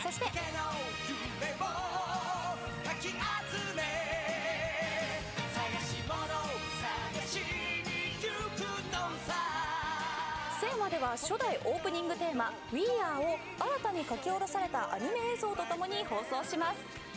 そしてセーマでは初代オープニングテーマ「We Are」を新たに書き下ろされたアニメ映像とともに放送します。